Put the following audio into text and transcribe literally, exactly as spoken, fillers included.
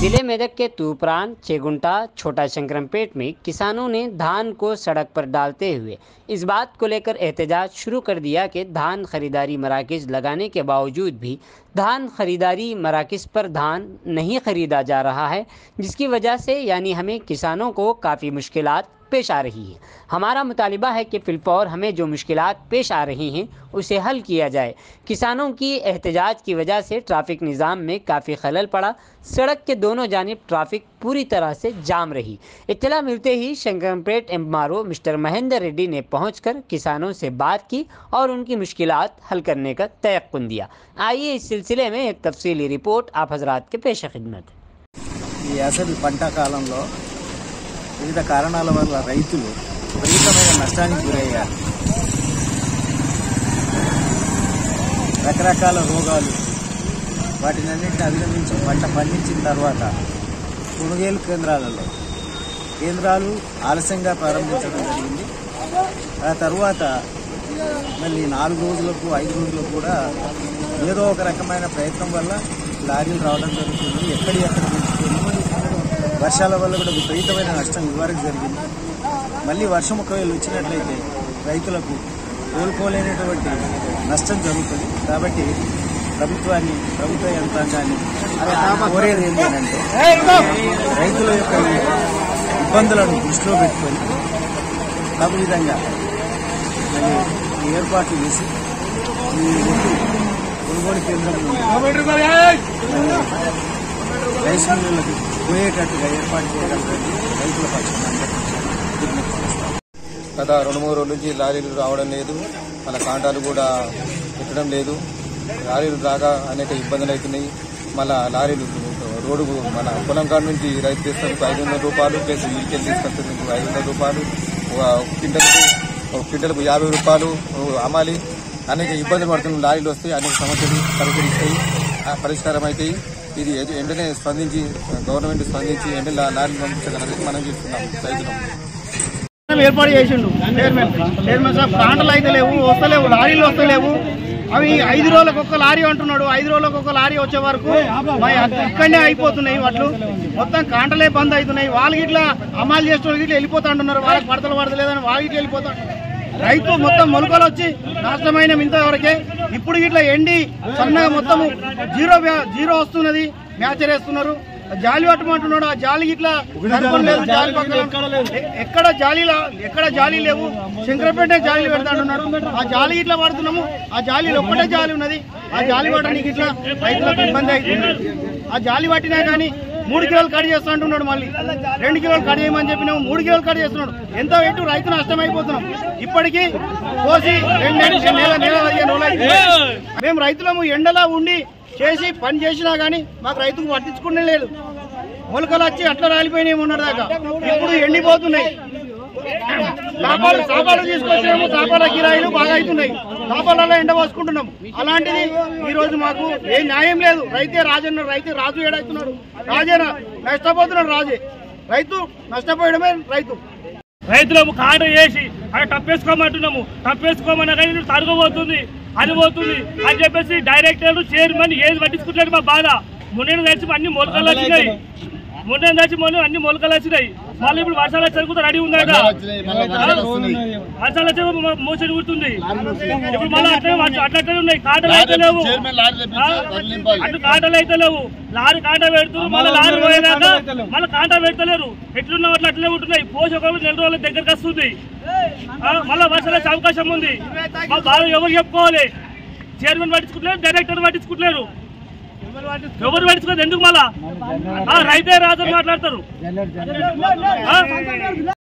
जिले मेदक के तूपरान, चेगुंटा, छोटा शंकरमपेट में किसानों ने धान को सड़क पर डालते हुए इस बात को लेकर एहतजाज शुरू कर दिया कि धान खरीदारी मराकज़ लगाने के बावजूद भी धान खरीदारी मराकज़ पर धान नहीं खरीदा जा रहा है, जिसकी वजह से यानी हमें किसानों को काफ़ी मुश्किलात पेश आ रही है। हमारा मुतालिबा है कि फिलफौर हमें जो मुश्किलात पेश आ रही हैं उसे हल किया जाए। किसानों की एहतजाज की वजह से ट्रैफिक निज़ाम में काफ़ी खलल पड़ा। सड़क के दोनों जानिब ट्रैफिक पूरी तरह से जाम रही। इत्तला मिलते ही शंकरमपेट एमआरओ मिस्टर महेंद्र रेड्डी ने पहुंचकर किसानों से बात की और उनकी मुश्किलात हल करने का तयक्कुन दिया। आइए इस सिलसिले में एक तफसीली रिपोर्ट आप हजरात के पेश खिदमत। వివిధ కారణాల వల్ల రైతులు విపరీతమైన నష్టానికి గురయ్యారు. రకరకాల రోగాలు వాటినన్నింటినీ అధిగమించి పంట పండించిన తర్వాత కొనుగోలు కేంద్రాలలో కేంద్రాలు ఆలస్యంగా ప్రారంభించడం జరిగింది. ఆ తర్వాత మళ్ళీ నాలుగు రోజులకు ఐదు రోజులకు కూడా ఏదో ఒక రకమైన ప్రయత్నం వల్ల లారీలు రావడం జరుగుతుంది. ఎక్కడి ఎక్కడ వర్షాల వల్ల కూడా విపరీతమైన నష్టం ఇవ్వడానికి జరిగింది. మళ్ళీ వర్షం ఒకవేళ వచ్చినట్లయితే రైతులకు కోలుకోలేనటువంటి నష్టం జరుగుతుంది. కాబట్టి ప్రభుత్వాన్ని ప్రభుత్వ యంత్రాంగాన్ని కోరేది ఏంటంటే రైతుల యొక్క ఇబ్బందులను దృష్టిలో పెట్టుకొని తగు విధంగా మళ్ళీ ఏర్పాట్లు చేసి ఈ కొనుగోలు కేంద్రం రైస్ మిల్లులకు పోయేటట్టుగా ఏర్పాటు చేయడానికి రైతుల పక్షాన గత రెండు మూడు రోజుల నుంచి లారీలు రావడం లేదు, మన కాంటాలు కూడా పెట్టడం లేదు. లారీలు రాగా అనేక ఇబ్బందులు అవుతున్నాయి. మళ్ళా లారీలు రోడ్డు మన పొలం కాడ నుంచి రైతు తీసుకొచ్చి ఐదు వందల రూపాయలు ప్లస్ వీకెళ్ళి తీసుకొచ్చేందుకు ఐదు వందల రూపాయలు, క్వింటల్కు ఒక క్వింటల్కు యాభై రూపాయలు అమ్మాలి. అనేక ఇబ్బందులు పడుతున్న లారీలు వస్తాయి, అనేక సమస్యలు పరిష్కరిస్తాయి పరిష్కారం అవుతాయి. ఇది వెంటనే స్పందించి గవర్నమెంట్ స్పందించి వెంటనే లారీలు పంపించగలరని మనం చేస్తున్నాం. రైతులు ఏర్పాటు చేసిండు చైర్మన్ చైర్మన్ సాబ్. కాంటలు అయితే లేవు, వస్తలేవు, లారీలు వస్తలేవు. అవి ఐదు రోజులకు ఒక్క లారీ అంటున్నాడు. ఐదు రోజులకు ఒక లారీ వచ్చే వరకు ఇక్కడనే అయిపోతున్నాయి. వాటిలు మొత్తం కాంటలే బంద్ అవుతున్నాయి. వాళ్ళకి ఇట్లా అమలు చేసిన వాళ్ళకి ఇట్లా వెళ్ళిపోతా అంటున్నారు. వాళ్ళకి పడతలు పడతలేదని వాళ్ళకి ఇట్లా వెళ్ళిపోతా. రైతు మొత్తం మొలకలు వచ్చి నాశనమైన ఇంతవరకే. ఇప్పుడు ఇట్లా ఎండి సన్నగా మొత్తం జీరో జీరో వస్తున్నది. మ్యాచర్ వేస్తున్నారు. జాలి పట్టమంటున్నాడు. ఆ జాలికి ఇట్లా లేదు. జాలి ఎక్కడ జాలి ఎక్కడ జాలి లేవు. శంకరపేట జాలీలు పెడతాంటున్నారు. ఆ జాలి ఇట్లా పడుతున్నాము. ఆ జాలీలు ఒక్కటే జాలి ఉన్నది. ఆ జాలి పట్టడానికి ఇట్లా రైతులకు ఇబ్బంది అవుతుంది. ఆ జాలి పట్టినా కానీ మూడు కిలోలు కట్ చేస్తా అంటున్నాడు. మళ్ళీ రెండు కిలోలు కట్ చేయమని చెప్పినాము, మూడు కిలోలు కట్ చేస్తున్నాడు. ఎంత పెట్టు రైతు నష్టం అయిపోతున్నాం. ఇప్పటికీ కోసి రెండు నెల నెల పదిహేను రోజులు మేము రైతులము ఎండలా ఉండి చేసి పని చేసినా కానీ మాకు రైతుకు పట్టించుకునే లేదు. మొలకలు వచ్చి అట్లా రాలిపోయినాయి మొన్నటి దాకా. ఇప్పుడు ఎండిపోతున్నాయి. తాపాలు తాపాలు తీసుకొచ్చినాము. తాపాల కిరాయిలు బాగా అవుతున్నాయి. తాపాలలో ఎండ పోసుకుంటున్నాం. అలాంటిది ఈ రోజు మాకు ఏ న్యాయం లేదు. రైతే రాజన్న రైతే రాజు ఏడవుతున్నాడు. రాజే నష్టపోతున్నాడు. రాజే రైతు నష్టపోయడమే రైతు. రైతులకు కాట చేసి అక్కడ తప్పేసుకోమంటున్నాము. తప్పేసుకోమన్నా కానీ తరగబోతుంది అని పోతుంది అని చెప్పేసి డైరెక్టర్ చైర్మన్ ఏది పట్టించుకుంటాడు. మా బాధ మొన్న తెచ్చి అన్ని మొలకలు వచ్చినాయి. మొన్న తెచ్చి మొన్న అన్ని మొలకలు వచ్చినాయి. మళ్ళీ ఇప్పుడు వర్షాలు వచ్చి రెడీ ఉందట. వర్షాలు వచ్చే మోసడి కుడుతుంది. ఇప్పుడు మళ్ళీ అట్లా అట్లనే ఉన్నాయి. కాటలు అయితే లేవు. అటు కాటలు అయితే లేవు. లారీ కాంటా పెడుతున్నారు. మళ్ళీ లారీ పోయేదాకా మళ్ళీ కాంటా పెడతలేరు. ఎట్లున్నా అట్లా అట్లనే ఉంటున్నాయి. పోసి ఒక నెల రోజుల దగ్గరకు వస్తుంది. మళ్ళీ వర్షాలు వచ్చే అవకాశం ఉంది. మా బాధ ఎవరు చెప్పుకోవాలి? చైర్మన్ పట్టించుకుంటలేరు, డైరెక్టర్ పట్టించుకుంటలేరు. ఎవరు పట్టించుకోలేదు. ఎందుకు మళ్ళా రైతే రాజు మాట్లాడతారు.